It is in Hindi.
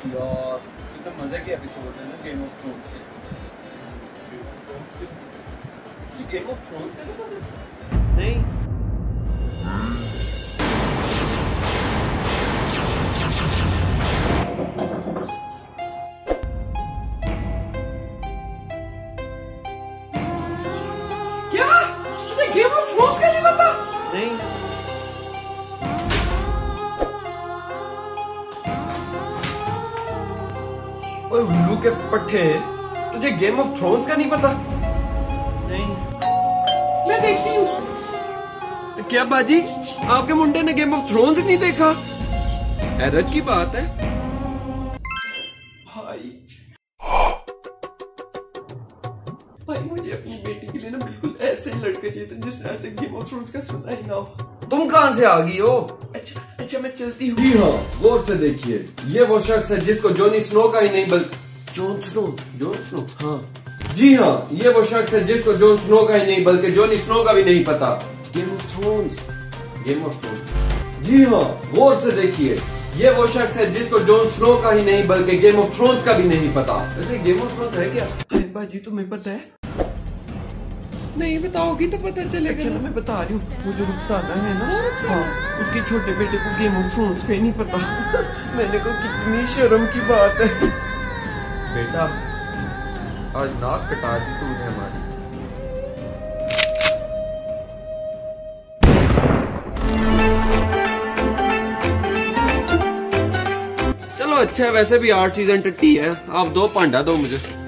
यार कितना मजे के एपिसोड है ना गेम ऑफ थ्रोन्स के। गेम ऑफ थ्रोन्स का नहीं क्या तुझे गेम ऑफ थ्रोन्स का नहीं पता? नहीं ओए उल्लू के पट्टे, तुझे गेम ऑफ थ्रोन्स का नहीं पता? नहीं मैं देखती हूँ। क्या बाजी, आपके मुंडे ने गेम ऑफ थ्रोन्स नहीं देखा? हैरत की बात है भाई मुझे अपनी बेटी के लिए ना बिल्कुल ऐसे ही लड़के चाहिए थे जिसने आज तक गेम ऑफ थ्रोन्स का सुना ही ना हो। तुम कहाँ से आ गई हो? अच्छा मैं चलती हूँ। जी हाँ, गौर से देखिए, ये वो शख्स है जिसको जॉनी स्नो का ही नहीं बल्कि जॉन स्नो हाँ जी हाँ, ये वो शख्स है जिसको जॉन स्नो का ही नहीं बल्कि जॉनी स्नो का भी नहीं पता। गेम ऑफ थ्रोन्स जी हाँ, गौर से देखिए, ये वो शख्स है जिसको जॉन स्नो का ही नहीं बल्कि गेम ऑफ थ्रोन्स का भी नहीं पता। वैसे गेम ऑफ थ्रोन्स है क्या? बाजी तुम्हें पता है? नहीं बताओगी तो पता चलेगा। चलो मैं बता रही हूँ, वो जो रुखसाना है ना, हाँ, उसके छोटे बेटे को गेम ऑफ थ्रोन्स का ही नहीं पता। मैंने कहा कितनी शर्म की बात है। बेटा आज नाक कटा दी तूने हमारी। चलो अच्छा है, वैसे भी 8 सीजन टट्टी है, आप 2 पांडा दो मुझे।